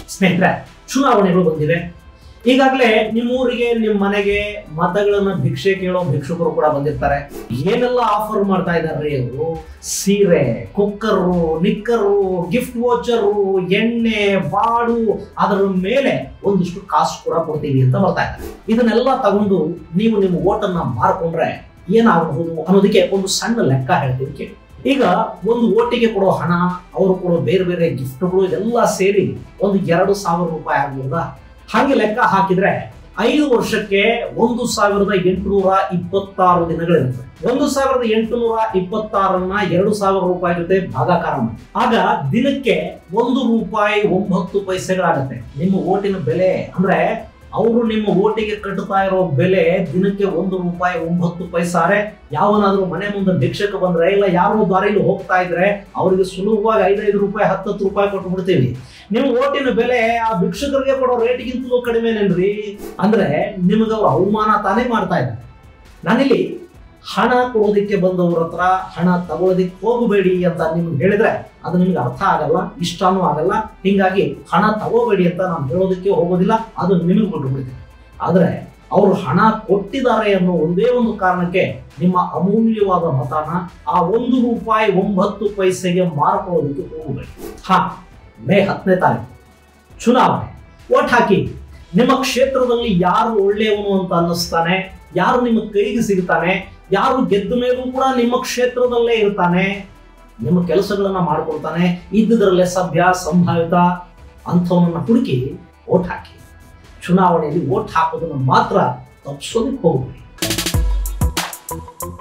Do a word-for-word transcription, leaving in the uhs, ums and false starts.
ಸ್ನೇಹಿತರೆ, ಚುನಾವಣೆಗಳು ಬಂದಿವೆ. ಈಗಾಗಲೇ ನಿಮ್ಮೂರಿಗೆ ನಿಮ್ಮ ಮನೆಗೆ ಮತಗಳನ್ನ ಭಿಕ್ಷೆ ಕೇಳೋ ಭಿಕ್ಷುಕರು ಕೂಡ ಬಂದಿರ್ತಾರೆ. ಏನೆಲ್ಲ ಆಫರ್ ಮಾಡ್ತಾ ಇದಾರೆ ಅವರು? ಸೀರೆ, ಕುಕ್ಕರು, ನಿಕ್ಕರು, ಗಿಫ್ಟ್ ವೋಚರು, ಎಣ್ಣೆ, ಬಾಡು, ಅದರ ಮೇಲೆ ಒಂದಿಷ್ಟು ಕಾಸು ಕೂಡ ಕೊಡ್ತೀವಿ ಅಂತ ಬರ್ತಾ ಇದ್ದಾರೆ. ಇದನ್ನೆಲ್ಲ ತಗೊಂಡು ನೀವು ನಿಮ್ಮ ಓಟನ್ನ ಮಾರ್ಕೊಂಡ್ರೆ ಏನಾಗಬಹುದು ಅನ್ನೋದಕ್ಕೆ ಒಂದು ಸಣ್ಣ ಲೆಕ್ಕ ಹೇಳ್ತೀವಿ ಕೇಳಿ. ಈಗ ಒಂದು ಓಟಿಗೆ ಕೊಡೋ ಹಣ, ಅವರು ಕೊಡೋ ಬೇರೆ ಬೇರೆ ಗಿಫ್ಟ್ಗಳು, ಇದೆಲ್ಲ ಸೇರಿ ಒಂದು ಎರಡು ಸಾವಿರ ರೂಪಾಯಿ ಆಗ್ಬೋದಾ? ಹಾಗೆ ಲೆಕ್ಕ ಹಾಕಿದ್ರೆ ಐದು ವರ್ಷಕ್ಕೆ ಒಂದು ಸಾವಿರದ ಎಂಟುನೂರ ಇಪ್ಪತ್ತಾರು ದಿನಗಳಿರುತ್ತೆ. ಒಂದು ಸಾವಿರದ ಎಂಟುನೂರ ಇಪ್ಪತ್ತಾರನ್ನ ಎರಡು ಸಾವಿರ ರೂಪಾಯಿ ಜೊತೆ ಭಾಗಾಕಾರ ಮಾಡಿ, ಆಗ ದಿನಕ್ಕೆ ಒಂದು ರೂಪಾಯಿ ಒಂಬತ್ತು ಪೈಸೆಗಳಾಗತ್ತೆ. ನಿಮ್ಮ ಓಟಿನ ಬೆಲೆ ಅಂದ್ರೆ ಅವರು ನಿಮ್ಮ ಓಟಿಗೆ ಕಟ್ಟುತ್ತಾ ಇರೋ ಬೆಲೆ ದಿನಕ್ಕೆ ಒಂದು ರೂಪಾಯಿ ಒಂಬತ್ತು ಪೈಸಾರೆ. ಯಾವನಾದ್ರೂ ಮನೆ ಮುಂದೆ ಭಿಕ್ಷಕ ಬಂದ್ರೆ, ಇಲ್ಲ ಯಾರೋ ದಾರಿಲಿ ಹೋಗ್ತಾ ಇದ್ರೆ ಅವರಿಗೆ ಸುಲಭವಾಗಿ ಐದೈದು ರೂಪಾಯಿ ಹತ್ತತ್ತು ರೂಪಾಯಿ ಕೊಟ್ಟು ಬಿಡ್ತೀವಿ. ನಿಮ್ಮ ಓಟಿನ ಬೆಲೆ ಆ ಭಿಕ್ಷಕರಿಗೆ ಕೊಡೋ ರೇಟ್ಗಿಂತಲೂ ಕಡಿಮೆನೇನ್ರಿ? ಅಂದ್ರೆ ನಿಮಗೆ ಅವ್ರು ಅವಮಾನ ತಾನೇ ಮಾಡ್ತಾ ಇದ್ದಾರೆ. ನಾನಿಲ್ಲಿ ಹಣ ಕೊಡೋದಿಕ್ಕೆ ಬಂದವ್ರ ಹತ್ರ ಹಣ ತಗೊಳ್ಳೋದಿಕ್ಕೆ ಹೋಗಬೇಡಿ ಅಂತ ನಿಮ್ಗೆ ಹೇಳಿದ್ರೆ ಅದು ನಿಮ್ಗೆ ಅರ್ಥ ಆಗಲ್ಲ, ಇಷ್ಟನೂ ಆಗಲ್ಲ. ಹಿಂಗಾಗಿ ಹಣ ತಗೋಬೇಡಿ ಅಂತ ನಾನು ಹೇಳೋದಕ್ಕೆ ಹೋಗೋದಿಲ್ಲ, ಅದು ನಿಮಗೆ ಬಿಟ್ಟುಬಿಡ್ತೀನಿ. ಆದ್ರೆ ಅವರು ಹಣ ಕೊಟ್ಟಿದ್ದಾರೆ ಅನ್ನೋ ಒಂದೇ ಒಂದು ಕಾರಣಕ್ಕೆ ನಿಮ್ಮ ಅಮೂಲ್ಯವಾದ ಮತನ ಆ ಒಂದು ರೂಪಾಯಿ ಒಂಬತ್ತು ಪೈಸೆಗೆ ಮಾರ್ಕೊಳ್ಳೋದಕ್ಕೆ ಹೋಗಬೇಡಿ. ಹಾ, ಮೇ ಹತ್ತನೇ ತಾರೀಕು ಚುನಾವಣೆ. ಓಟ್ ಹಾಕಿ. ನಿಮ್ಮ ಕ್ಷೇತ್ರದಲ್ಲಿ ಯಾರು ಒಳ್ಳೆಯವನು ಅಂತ ಅನ್ನಿಸ್ತಾನೆ, ಯಾರು ನಿಮ್ಮ ಕೈಗೆ ಸಿಗ್ತಾನೆ, ಯಾರು ಗೆದ್ದ ಮೇಲೂ ಕೂಡ ನಿಮ್ಮ ಕ್ಷೇತ್ರದಲ್ಲೇ ಇರ್ತಾನೆ, ನಿಮ್ಮ ಕೆಲಸಗಳನ್ನ ಮಾಡ್ಕೊಳ್ತಾನೆ, ಇದ್ದುದರಲ್ಲೇ ಸಭ್ಯ ಸಂಭಾವಿತ ಅಂಥವನ್ನ ಹುಡುಕಿ ಓಟ್ ಹಾಕಿ. ಚುನಾವಣೆಯಲ್ಲಿ ಓಟ್ ಹಾಕೋದನ್ನು ಮಾತ್ರ ತಪ್ಪಿಸೋದಕ್ಕೆ ಹೋಗಬೇಡಿ.